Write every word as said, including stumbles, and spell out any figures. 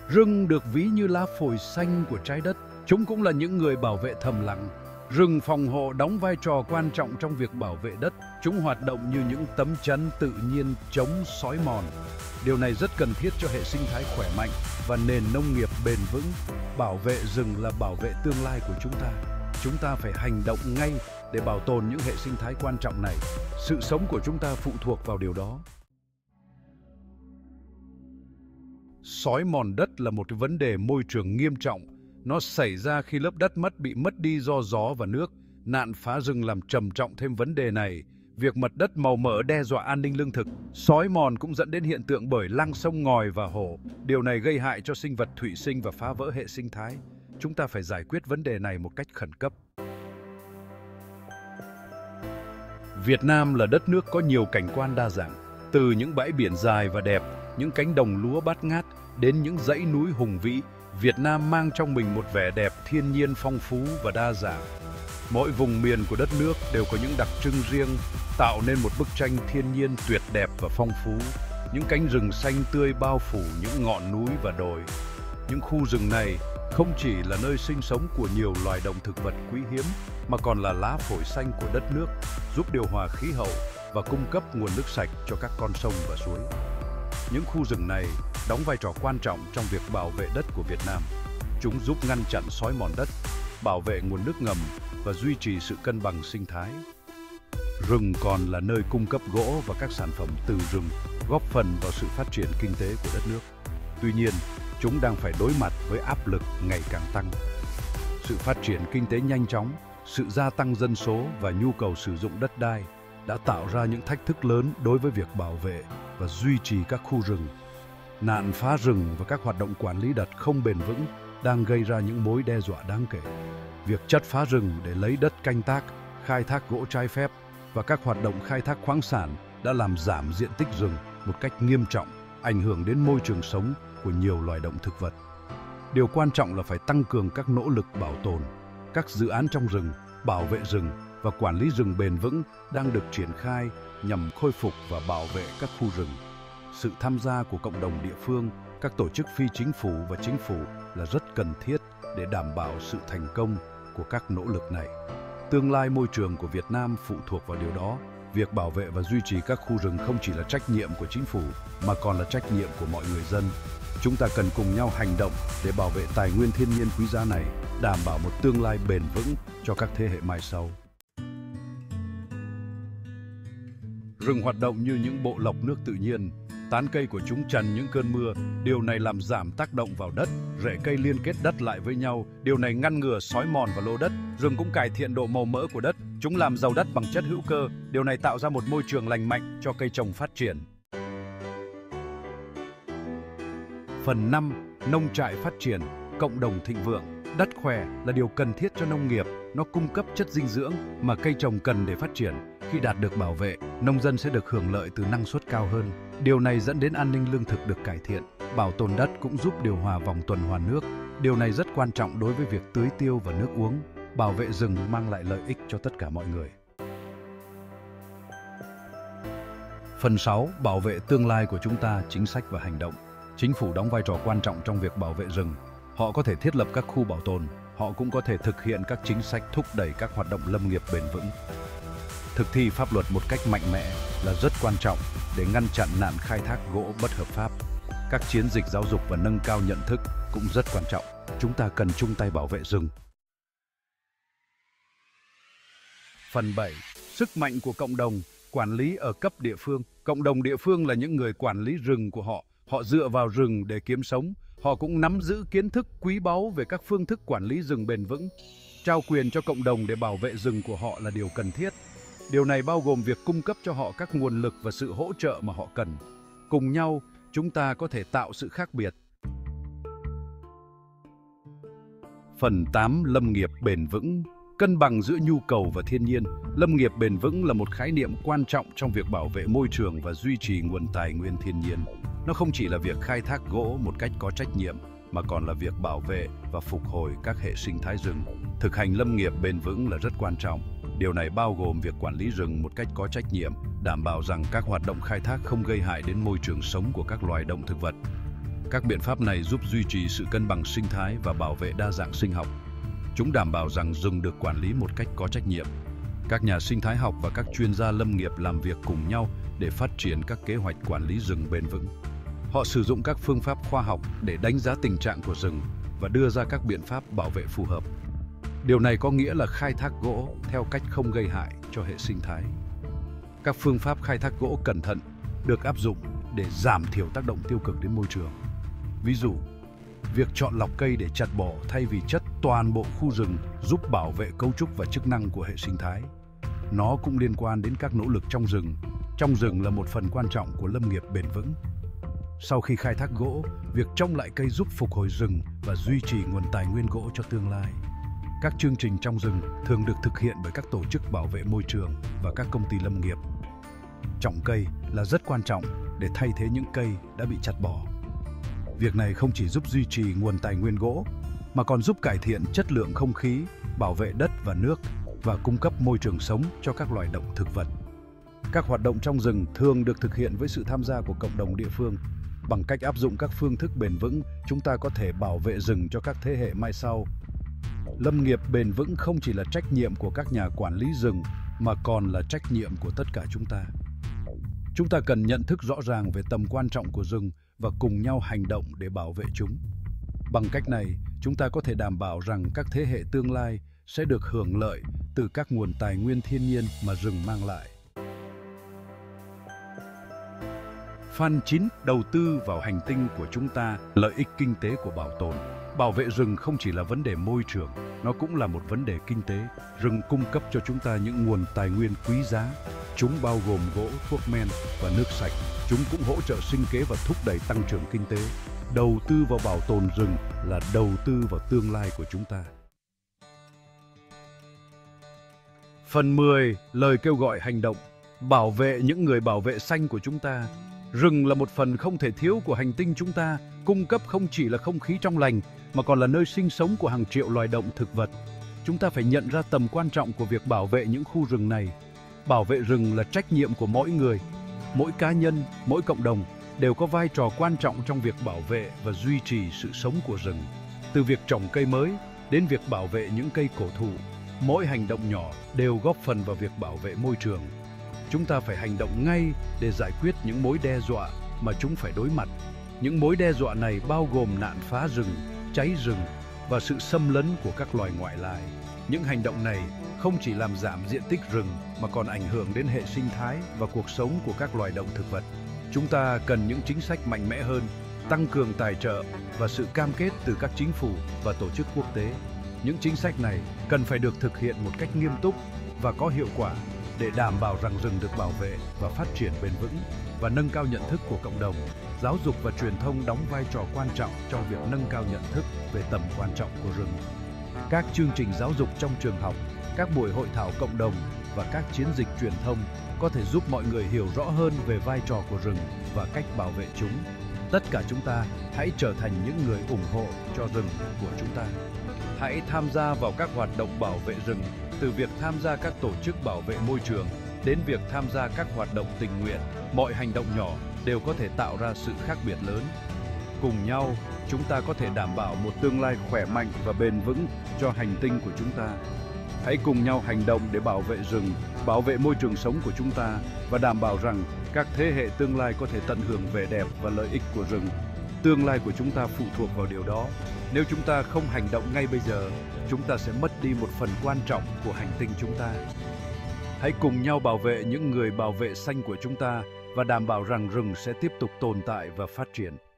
Rừng được ví như lá phổi xanh của trái đất. Chúng cũng là những người bảo vệ thầm lặng. Rừng phòng hộ đóng vai trò quan trọng trong việc bảo vệ đất. Chúng hoạt động như những tấm chắn tự nhiên chống xói mòn. Điều này rất cần thiết cho hệ sinh thái khỏe mạnh và nền nông nghiệp bền vững. Bảo vệ rừng là bảo vệ tương lai của chúng ta. Chúng ta phải hành động ngay để bảo tồn những hệ sinh thái quan trọng này. Sự sống của chúng ta phụ thuộc vào điều đó. Xói mòn đất là một vấn đề môi trường nghiêm trọng. Nó xảy ra khi lớp đất mất bị mất đi do gió và nước. Nạn phá rừng làm trầm trọng thêm vấn đề này. Việc mất đất màu mỡ đe dọa an ninh lương thực. Xói mòn cũng dẫn đến hiện tượng bơi lăng sông ngòi và hồ. Điều này gây hại cho sinh vật thủy sinh và phá vỡ hệ sinh thái. Chúng ta phải giải quyết vấn đề này một cách khẩn cấp. Việt Nam là đất nước có nhiều cảnh quan đa dạng. Từ những bãi biển dài và đẹp, những cánh đồng lúa bát ngát đến những dãy núi hùng vĩ, Việt Nam mang trong mình một vẻ đẹp thiên nhiên phong phú và đa dạng. Mỗi vùng miền của đất nước đều có những đặc trưng riêng, tạo nên một bức tranh thiên nhiên tuyệt đẹp và phong phú. Những cánh rừng xanh tươi bao phủ những ngọn núi và đồi. Những khu rừng này không chỉ là nơi sinh sống của nhiều loài động thực vật quý hiếm, mà còn là lá phổi xanh của đất nước, giúp điều hòa khí hậu và cung cấp nguồn nước sạch cho các con sông và suối. Những khu rừng này đóng vai trò quan trọng trong việc bảo vệ đất của Việt Nam. Chúng giúp ngăn chặn xói mòn đất, bảo vệ nguồn nước ngầm và duy trì sự cân bằng sinh thái. Rừng còn là nơi cung cấp gỗ và các sản phẩm từ rừng, góp phần vào sự phát triển kinh tế của đất nước. Tuy nhiên, chúng đang phải đối mặt với áp lực ngày càng tăng. Sự phát triển kinh tế nhanh chóng, sự gia tăng dân số và nhu cầu sử dụng đất đai đã tạo ra những thách thức lớn đối với việc bảo vệ và duy trì các khu rừng. Nạn phá rừng và các hoạt động quản lý đất không bền vững đang gây ra những mối đe dọa đáng kể. Việc chặt phá rừng để lấy đất canh tác, khai thác gỗ trái phép và các hoạt động khai thác khoáng sản đã làm giảm diện tích rừng một cách nghiêm trọng, ảnh hưởng đến môi trường sống của nhiều loài động thực vật. Điều quan trọng là phải tăng cường các nỗ lực bảo tồn. Các dự án trong rừng, bảo vệ rừng và quản lý rừng bền vững đang được triển khai nhằm khôi phục và bảo vệ các khu rừng. Sự tham gia của cộng đồng địa phương, các tổ chức phi chính phủ và chính phủ là rất cần thiết để đảm bảo sự thành công của các nỗ lực này. Tương lai môi trường của Việt Nam phụ thuộc vào điều đó. Việc bảo vệ và duy trì các khu rừng không chỉ là trách nhiệm của chính phủ, mà còn là trách nhiệm của mọi người dân. Chúng ta cần cùng nhau hành động để bảo vệ tài nguyên thiên nhiên quý giá này, đảm bảo một tương lai bền vững cho các thế hệ mai sau. Rừng hoạt động như những bộ lọc nước tự nhiên. Tán cây của chúng tràn những cơn mưa, điều này làm giảm tác động vào đất, rễ cây liên kết đất lại với nhau, điều này ngăn ngừa xói mòn vào lô đất. Rừng cũng cải thiện độ màu mỡ của đất, chúng làm giàu đất bằng chất hữu cơ, điều này tạo ra một môi trường lành mạnh cho cây trồng phát triển. Phần năm. Nông trại phát triển, cộng đồng thịnh vượng. Đất khỏe là điều cần thiết cho nông nghiệp, nó cung cấp chất dinh dưỡng mà cây trồng cần để phát triển. Khi đạt được bảo vệ, nông dân sẽ được hưởng lợi từ năng suất cao hơn. Điều này dẫn đến an ninh lương thực được cải thiện. Bảo tồn đất cũng giúp điều hòa vòng tuần hoàn nước. Điều này rất quan trọng đối với việc tưới tiêu và nước uống. Bảo vệ rừng mang lại lợi ích cho tất cả mọi người. Phần sáu. Bảo vệ tương lai của chúng ta, chính sách và hành động. Chính phủ đóng vai trò quan trọng trong việc bảo vệ rừng. Họ có thể thiết lập các khu bảo tồn. Họ cũng có thể thực hiện các chính sách thúc đẩy các hoạt động lâm nghiệp bền vững. Thực thi pháp luật một cách mạnh mẽ là rất quan trọng để ngăn chặn nạn khai thác gỗ bất hợp pháp. Các chiến dịch giáo dục và nâng cao nhận thức cũng rất quan trọng. Chúng ta cần chung tay bảo vệ rừng. Phần bảy. Sức mạnh của cộng đồng, quản lý ở cấp địa phương. Cộng đồng địa phương là những người quản lý rừng của họ. Họ dựa vào rừng để kiếm sống. Họ cũng nắm giữ kiến thức quý báu về các phương thức quản lý rừng bền vững. Trao quyền cho cộng đồng để bảo vệ rừng của họ là điều cần thiết. Điều này bao gồm việc cung cấp cho họ các nguồn lực và sự hỗ trợ mà họ cần. Cùng nhau, chúng ta có thể tạo sự khác biệt. Phần tám. Lâm nghiệp bền vững. Cân bằng giữa nhu cầu và thiên nhiên. Lâm nghiệp bền vững là một khái niệm quan trọng trong việc bảo vệ môi trường và duy trì nguồn tài nguyên thiên nhiên. Nó không chỉ là việc khai thác gỗ một cách có trách nhiệm, mà còn là việc bảo vệ và phục hồi các hệ sinh thái rừng. Thực hành lâm nghiệp bền vững là rất quan trọng. Điều này bao gồm việc quản lý rừng một cách có trách nhiệm, đảm bảo rằng các hoạt động khai thác không gây hại đến môi trường sống của các loài động thực vật. Các biện pháp này giúp duy trì sự cân bằng sinh thái và bảo vệ đa dạng sinh học. Chúng đảm bảo rằng rừng được quản lý một cách có trách nhiệm. Các nhà sinh thái học và các chuyên gia lâm nghiệp làm việc cùng nhau để phát triển các kế hoạch quản lý rừng bền vững. Họ sử dụng các phương pháp khoa học để đánh giá tình trạng của rừng và đưa ra các biện pháp bảo vệ phù hợp. Điều này có nghĩa là khai thác gỗ theo cách không gây hại cho hệ sinh thái. Các phương pháp khai thác gỗ cẩn thận được áp dụng để giảm thiểu tác động tiêu cực đến môi trường. Ví dụ, việc chọn lọc cây để chặt bỏ thay vì chất toàn bộ khu rừng giúp bảo vệ cấu trúc và chức năng của hệ sinh thái. Nó cũng liên quan đến các nỗ lực trong rừng. Trong rừng là một phần quan trọng của lâm nghiệp bền vững. Sau khi khai thác gỗ, việc trồng lại cây giúp phục hồi rừng và duy trì nguồn tài nguyên gỗ cho tương lai. Các chương trình trong rừng thường được thực hiện bởi các tổ chức bảo vệ môi trường và các công ty lâm nghiệp. Trồng cây là rất quan trọng để thay thế những cây đã bị chặt bỏ. Việc này không chỉ giúp duy trì nguồn tài nguyên gỗ, mà còn giúp cải thiện chất lượng không khí, bảo vệ đất và nước và cung cấp môi trường sống cho các loài động thực vật. Các hoạt động trong rừng thường được thực hiện với sự tham gia của cộng đồng địa phương. Bằng cách áp dụng các phương thức bền vững, chúng ta có thể bảo vệ rừng cho các thế hệ mai sau. Lâm nghiệp bền vững không chỉ là trách nhiệm của các nhà quản lý rừng, mà còn là trách nhiệm của tất cả chúng ta. Chúng ta cần nhận thức rõ ràng về tầm quan trọng của rừng và cùng nhau hành động để bảo vệ chúng. Bằng cách này, chúng ta có thể đảm bảo rằng các thế hệ tương lai sẽ được hưởng lợi từ các nguồn tài nguyên thiên nhiên mà rừng mang lại. Phần chín. Đầu tư vào hành tinh của chúng ta. Lợi ích kinh tế của bảo tồn. Bảo vệ rừng không chỉ là vấn đề môi trường, nó cũng là một vấn đề kinh tế. Rừng cung cấp cho chúng ta những nguồn tài nguyên quý giá. Chúng bao gồm gỗ, thuốc men và nước sạch. Chúng cũng hỗ trợ sinh kế và thúc đẩy tăng trưởng kinh tế. Đầu tư vào bảo tồn rừng là đầu tư vào tương lai của chúng ta. Phần mười. Lời kêu gọi hành động. Bảo vệ những người bảo vệ xanh của chúng ta. Rừng là một phần không thể thiếu của hành tinh chúng ta, cung cấp không chỉ là không khí trong lành, mà còn là nơi sinh sống của hàng triệu loài động thực vật. Chúng ta phải nhận ra tầm quan trọng của việc bảo vệ những khu rừng này. Bảo vệ rừng là trách nhiệm của mỗi người. Mỗi cá nhân, mỗi cộng đồng đều có vai trò quan trọng trong việc bảo vệ và duy trì sự sống của rừng. Từ việc trồng cây mới đến việc bảo vệ những cây cổ thụ, mỗi hành động nhỏ đều góp phần vào việc bảo vệ môi trường. Chúng ta phải hành động ngay để giải quyết những mối đe dọa mà chúng phải đối mặt. Những mối đe dọa này bao gồm nạn phá rừng, cháy rừng và sự xâm lấn của các loài ngoại lai. Những hành động này không chỉ làm giảm diện tích rừng mà còn ảnh hưởng đến hệ sinh thái và cuộc sống của các loài động thực vật. Chúng ta cần những chính sách mạnh mẽ hơn, tăng cường tài trợ và sự cam kết từ các chính phủ và tổ chức quốc tế. Những chính sách này cần phải được thực hiện một cách nghiêm túc và có hiệu quả để đảm bảo rằng rừng được bảo vệ và phát triển bền vững, và nâng cao nhận thức của cộng đồng. Giáo dục và truyền thông đóng vai trò quan trọng trong việc nâng cao nhận thức về tầm quan trọng của rừng. Các chương trình giáo dục trong trường học, các buổi hội thảo cộng đồng và các chiến dịch truyền thông có thể giúp mọi người hiểu rõ hơn về vai trò của rừng và cách bảo vệ chúng. Tất cả chúng ta hãy trở thành những người ủng hộ cho rừng của chúng ta. Hãy tham gia vào các hoạt động bảo vệ rừng, từ việc tham gia các tổ chức bảo vệ môi trường đến việc tham gia các hoạt động tình nguyện. Mọi hành động nhỏ đều có thể tạo ra sự khác biệt lớn. Cùng nhau, chúng ta có thể đảm bảo một tương lai khỏe mạnh và bền vững cho hành tinh của chúng ta. Hãy cùng nhau hành động để bảo vệ rừng, bảo vệ môi trường sống của chúng ta và đảm bảo rằng các thế hệ tương lai có thể tận hưởng vẻ đẹp và lợi ích của rừng. Tương lai của chúng ta phụ thuộc vào điều đó. Nếu chúng ta không hành động ngay bây giờ, chúng ta sẽ mất đi một phần quan trọng của hành tinh chúng ta. Hãy cùng nhau bảo vệ những người bảo vệ xanh của chúng ta và đảm bảo rằng rừng sẽ tiếp tục tồn tại và phát triển.